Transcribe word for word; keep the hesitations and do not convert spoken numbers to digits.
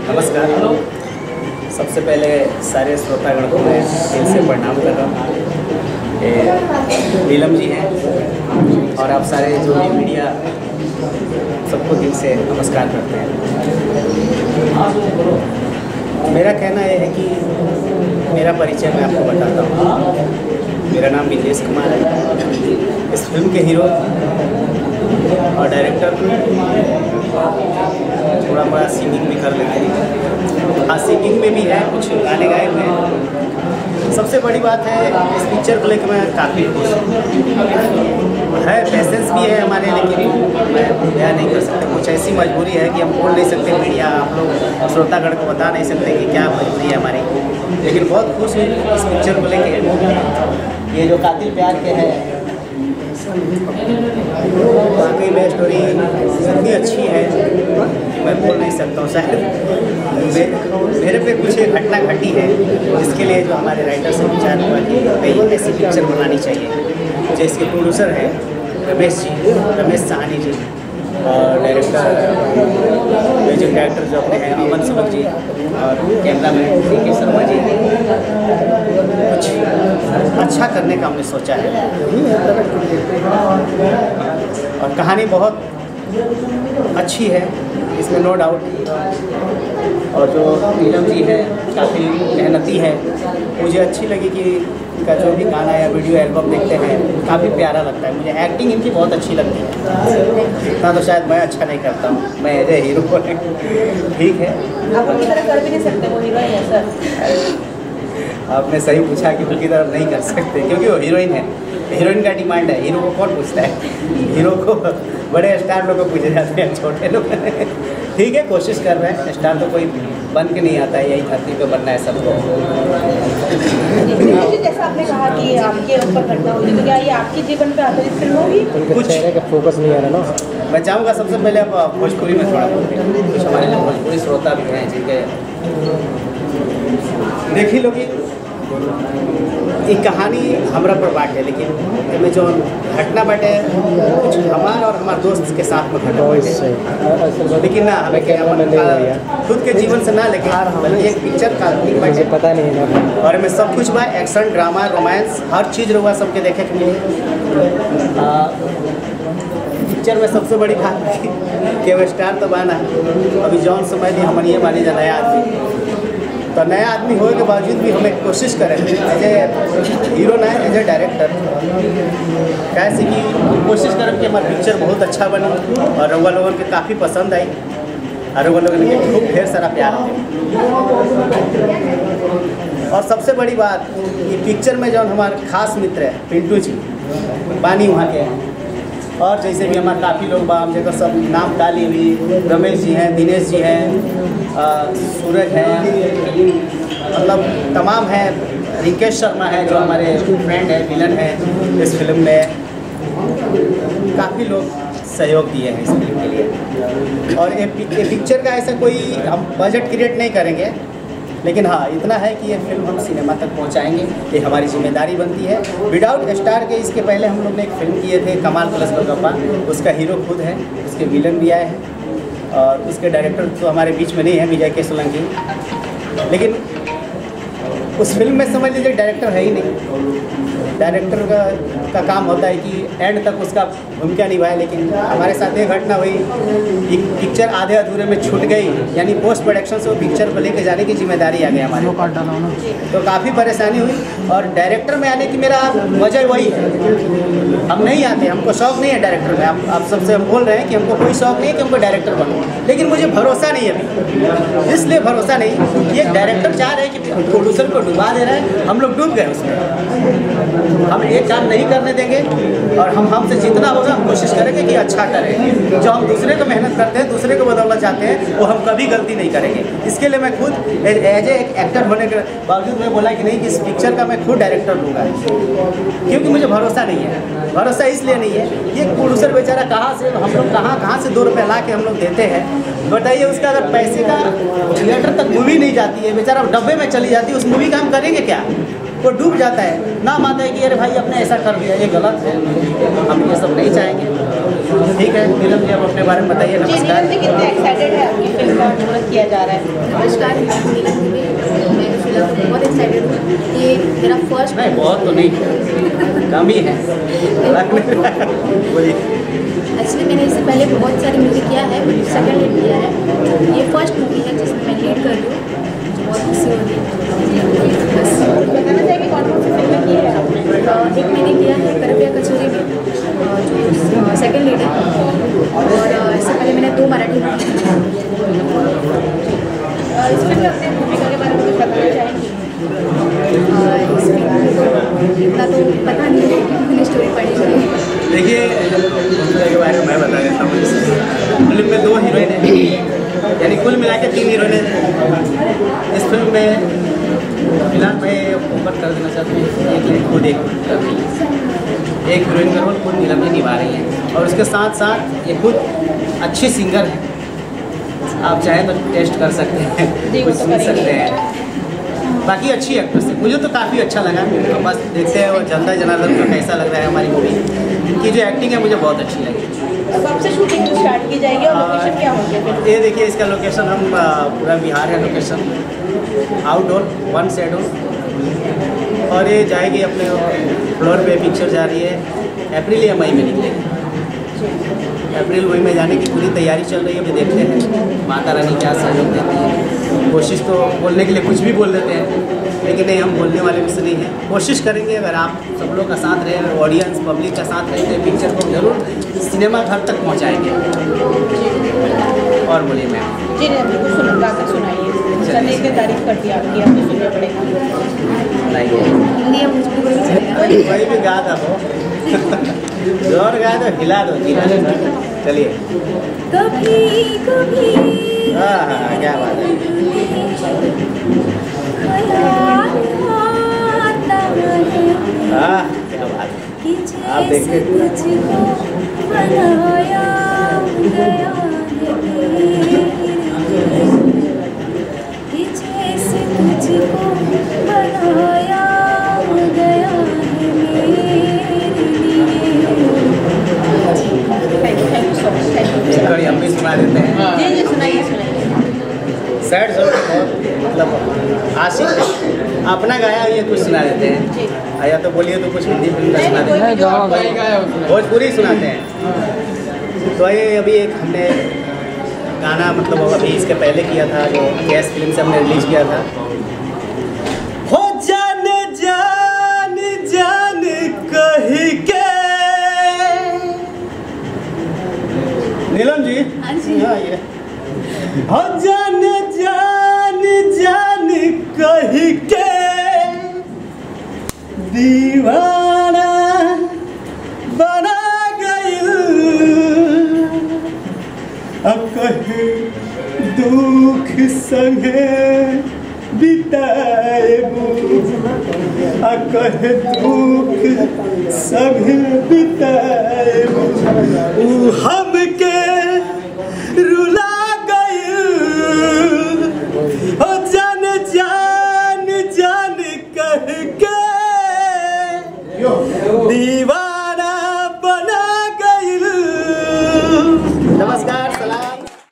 नमस्कार। सबसे पहले सारे श्रोतागण को मैं दिल से प्रणाम कर रहा हूँ। नीलम जी हैं और आप सारे जो भी मीडिया सबको दिल से नमस्कार करते हैं। मेरा कहना यह है कि मेरा परिचय मैं आपको बताता हूँ। मेरा नाम विदेश कुमार है। इस फिल्म के हीरो और डायरेक्टर थोड़ा बड़ा सिंगिंग भी कर लेते हैं। हाँ, सिंगिंग में भी है, कुछ गाने गाए हुए हैं। सबसे बड़ी बात है इस पिक्चर को लेकर मैं काफ़ी खुश हूँ। है पेशेंस भी है हमारे, लेकिन मैं बयान नहीं कर सकता। कुछ ऐसी मजबूरी है कि हम बोल नहीं सकते, मीडिया आप लोग श्रोतागण को बता नहीं सकते कि क्या मजबूरी है हमारी। लेकिन बहुत खुश हूँ इस पिक्चर को लेकर। ये जो कातिल प्यार के है, वाकई में स्टोरी इतनी अच्छी है कि मैं बोल नहीं सकता हूँ। शायद मेरे पे कुछ एक घटना घटी है जिसके लिए जो हमारे राइटर से विचार हुआ कि कई ऐसी पिक्चर बनानी चाहिए। जो इसके प्रोड्यूसर हैं रमेश जी, रमेश साहनी जी, और डायरेक्टर म्यूजिक डायरेक्टर जो अपने हैं अमन सुबक जी, और कैमरामैन डी के शर्मा जी। कुछ अच्छा करने का हमने सोचा है और कहानी बहुत अच्छी है, इसमें नो डाउट। और जो नीलम जी है काफ़ी मेहनती है। मुझे अच्छी लगी कि इनका जो भी गाना या वीडियो एल्बम देखते हैं काफ़ी प्यारा लगता है। मुझे एक्टिंग इनकी बहुत अच्छी लगती है। इतना तो शायद मैं अच्छा नहीं करता हूँ, मैं एज ए हीरो ठीक है। आप उनकी तरह कर भी नहीं सकते, वो हीरोइन है सर। आपने सही पूछा कि उनकी तरफ नहीं कर सकते क्योंकि वो हीरोइन है। हीरोइन का डिमांड है, हीरो को कौन पूछता है? हीरो को बड़े स्टार लोग को पूछे जाते हैं, छोटे लोग ठीक है, कोशिश कर रहे हैं। स्टार तो कोई बन के नहीं आता है, यही धरती पे बनना है सबको। जैसा आपने कहा कि आपके ऊपर घटना हुई, तो क्या ये आपके जीवन पे आधारित फिल्म होगी? कुछ चेहरे का फोकस नहीं आ रहा ना। मैं चाहूँगा सबसे पहले आप भोजपुरी में थोड़ा बोलते हैं। कुछ हमारे जो भोजपुरी श्रोता भी हैं जिनके देखी लोगी एक कहानी हमरा पर बाटे, लेकिन इसमें जो घटना बाटे कुछ हमार और हमारे दोस्त के साथ में घटना बाटे। लेकिन ना हमें क्या खुद के जीवन से ना लेके एक पिक्चर का बाटे, पता नहीं है। और इसमें सब कुछ बा, एक्शन, ड्रामा, रोमांस, हर चीज़ रहुआ सबके देखे के मिली। पिक्चर में सबसे बड़ी बात कि वो स्टार तो बाना अभी जौन समय दी हम ये मानी जा नया आदमी, तो नया आदमी होने के बावजूद भी हमें कोशिश करें एज ए हीरो ना एज ए डायरेक्टर कैसे कि कोशिश करें कि हमारा पिक्चर बहुत अच्छा बने और रउआ लोगों के काफ़ी पसंद आई और रउआ लोगों ने खूब ढेर सारा प्यार दे। और सबसे बड़ी बात ये पिक्चर में जो हमारे खास मित्र है पिंटू जी बानी वहाँ के हैं, और जैसे भी हमारे काफ़ी लोग बाम जगह सब नाम डाली हुई, रमेश जी हैं, दिनेश जी हैं, सूरज हैं, मतलब तमाम हैं, रिकेश शर्मा है जो हमारे फ्रेंड है, विलन है इस फिल्म में। काफ़ी लोग सहयोग दिए हैं इस फिल्म के लिए। और ये पिक्चर का ऐसा कोई हम बजट क्रिएट नहीं करेंगे, लेकिन हाँ इतना है कि ये फिल्म हम सिनेमा तक पहुंचाएंगे, ये हमारी जिम्मेदारी बनती है। विदाउट स्टार के इसके पहले हम लोग ने एक फिल्म किए थे कमाल प्लस गोलगप्पा, उसका हीरो खुद है, उसके विलन भी आए हैं और उसके डायरेक्टर तो हमारे बीच में नहीं है, विजय के सोलंकी। लेकिन उस फिल्म में समझ लीजिए डायरेक्टर है ही नहीं। डायरेक्टर का, का काम होता है कि एंड तक उसका भूमिका निभाए, लेकिन हमारे साथ ये घटना हुई, एक पिक्चर आधे अधूरे में छूट गई, यानी पोस्ट प्रोडक्शन से वो पिक्चर को लेके जाने की जिम्मेदारी आ गई हमारी। तो काफ़ी परेशानी हुई और डायरेक्टर में आने की मेरा वजह वही है, हम नहीं आते, हमको शौक नहीं है डायरेक्टर में। आप आप सबसे हम बोल रहे हैं कि हमको कोई शौक नहीं है कि हमको डायरेक्टर बनो, लेकिन मुझे भरोसा नहीं है अभी। इसलिए भरोसा नहीं, ये डायरेक्टर चाह रहे हैं कि प्रोड्यूसर को डुबा दे रहे हैं, हम लोग डूब गए उसमें। हम एक काम नहीं करने देंगे और हम हमसे जितना होगा हम कोशिश करेंगे कि अच्छा करें। जो हम दूसरे को मेहनत करते हैं, दूसरे को बदौलत चाहते हैं, वो हम कभी गलती नहीं करेंगे। इसके लिए मैं खुद एज ए एक एक्टर होने के बावजूद मैं बोला कि नहीं कि इस पिक्चर का मैं खुद डायरेक्टर लूँगा, क्योंकि मुझे भरोसा नहीं है। भरोसा इसलिए नहीं है, ये प्रोड्यूसर बेचारा कहाँ से, हम लोग कहाँ कहाँ से दो रुपये ला के हम लोग देते हैं, बताइए। उसका अगर पैसे का थिएटर तक मूवी नहीं जाती है, बेचारा डब्बे में चली जाती है, उस मूवी का हम करेंगे क्या? वो डूब जाता है। नाम आता है कि अरे भाई आपने ऐसा कर दिया, ये गलत है, हम ये सब नहीं चाहेंगे। ठीक है, नीलम जी आप अपने बारे में बताइए। जी नमस्कार। नीलम जी, कितने एक्साइटेड है आपकी फिल्म का निर्माण किया जा रहा है? नमस्कार, नीलम जी, मैं फिलहाल बहुत एक्साइटेड हूँ। ये मेरा फर्स्ट नहीं, बहुत तो नहीं, कम ही है। बोलिए। एक्चुअली मैंने इससे पहले बहुत सारी मूवी किया है, सेकंड लीड किया है। ये फर्स्ट मूवी है जिसमें मैं लीड कर रही हूँ, बहुत खुशी हो रही है। बस बताना चाहिए कौन कौन सी फिल्में की है आपने? एक मैंने किया है करपिया कचोरी में, जो सेकंड लीड है, और इससे पहले मैंने दो मराठी मूवी की। इस फिल्म में अपने भूमिका के बारे में कुछ बताना चाहेंगे? इस फिल्म में तो इतना तो पता नहीं है, मैंने स्टोरी पढ़ी है। देखिए, भूमिका के बारे में मैं बता देता हूँ। फिल्म में दो हीरोइन हैं, यानी कुल मिला के तीन हीरोइन हैं इस फिल्म में। फिलहाल मैं फोकस कर देना चाहता हूँ, एक लेडी खुद एक एक हीरोइन का रोल खुद नीलम जी निभा रही हैं, और उसके साथ साथ ये खुद अच्छी सिंगर है। आप चाहें तो टेस्ट कर सकते हैं, जी, कुछ वो तो सुन करेंगे। सकते हैं। बाकी अच्छी एक्ट्रेस है, मुझे तो काफ़ी अच्छा लगा। तो बस देखते हैं वो जनता जनार्दन को कैसा लग रहा है हमारी मूवी। इनकी जो एक्टिंग है मुझे बहुत अच्छी लगी। अब आपसे शूटिंग स्टार्ट की जाएगी और लोकेशन क्या होंगे फिर? ये देखिए, इसका लोकेशन हम आ, पूरा बिहार है लोकेशन, आउटडोर वन शेडोर, और ये जाएगी अपने फ्लोर पे। पिक्चर जा रही है अप्रैल या मई में निकलेगी। अप्रैल मई में जाने की पूरी तैयारी चल रही है। अभी देखते हैं माता रानी क्या सहयोग देती है। कोशिश तो बोलने के लिए कुछ भी बोल देते हैं, लेकिन नहीं, हम बोलने वाले में से नहीं हैं। कोशिश करेंगे, अगर आप सब लोग का साथ रहे, ऑडियंस पब्लिक का साथ रहे, तो पिक्चर को जरूर सिनेमा घर तक पहुँचाएंगे। और बोलिए मैम। जी नहीं, बिल्कुल सुन गा कर सुनाइए। सर ने तारीफ कर दी आपकी, आपको सुनना पड़ेगा। नहीं, हिंदी या भोजपुरी भी चलेगा। वही वही भी गा दो, जोर गा दो, हिला दो, हिला दो। चलिए। कभी कभी हाँ हाँ, क्या बात है। हाँ, क्या बात है। आप देखते कड़ी हम भी सुना देते हैं। जी जी सुनाइए सुनाइए। सैड सॉन्ग बहुत मतलब आशिक है। अपना गाया ये कुछ सुना देते हैं, या तो बोलिए तो कुछ हिंदी फिल्म का सुना देते हैं, भोजपुरी सुनाते हैं। तो ये अभी एक हमने गाना मतलब अभी इसके पहले किया था, जो गैस फिल्म से हमने रिलीज किया था। हो जाने जान जान कही के। नीलम जी, हाँ जी। हाँ ये हो जाने जान जान कही के दीवाना बना गई, अब कहे दुख संगे बिताएबू, अब कहे दुख संगे बिताएबू, ऊ हम